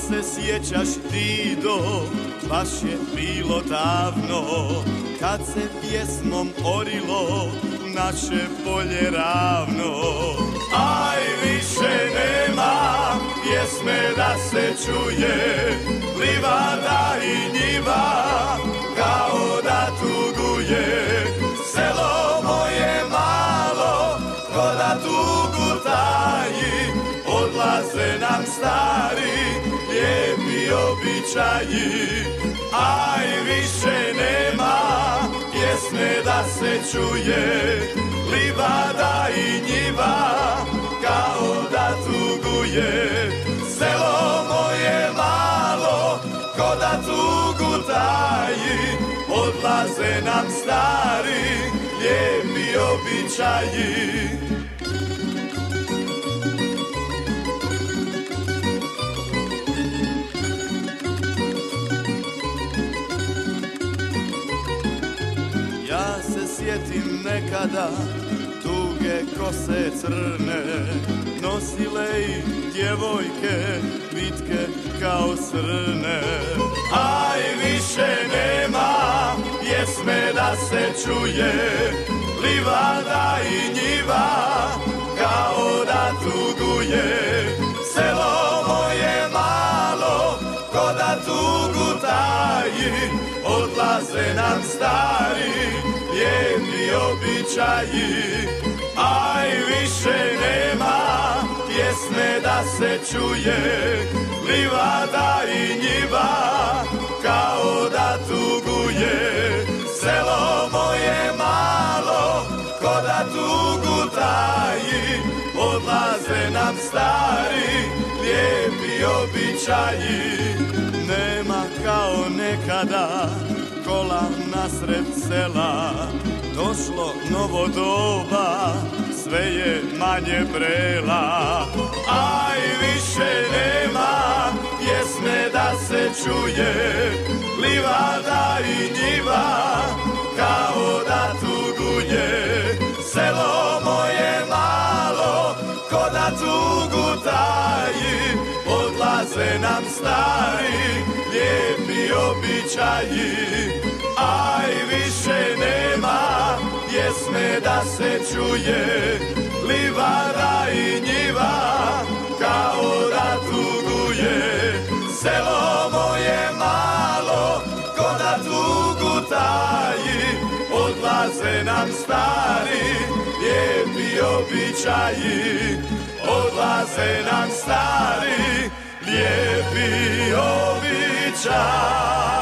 se sjećaš Dido, baš je bilo davno, kad se pjesmom orilo naše polje ravno. Aj, više nema pjesme da se čuje, livada i njiva kao da tuguje. Selo moje malo ko da tugu taji, odlaze nam stari lijepi običaji. Aj, više nema pjesme da se čuje, livada i njiva kao da tuguje. Selo moje malo ko da tugu taji, odlaze nam stari lijepi običaji. Ja se sjetim nekada duge kose crne, nosile i djevojke vitke kao srne. Aj, više nema pjesme da se čuje, livada i njiva kao da tuguje. Selo moje malo ko da tugu taji, odlaze nam stari lijepi običaji. Aj, više nema pjesme da se čuje, livada i njiva kao da tuguje. Selo moje malo ko da tugu taji, odlaze nam stari lijepi običaji. Nema kao nekada kola nasred sela, došlo novo doba, sve je manje brela. Aj, više nema pjesme da se čuje, livada i njiva kao da tuguje. Selo moje malo ko da tugu taji, odlaze nam stari lijepi običaji. Aj, više nema pjesme da se čuje, livada i njiva kao da tuguje. Selo moje malo ko da tugu taji, odlaze nam stari lijepi običaji. Odlaze nam stari lijepi običaji.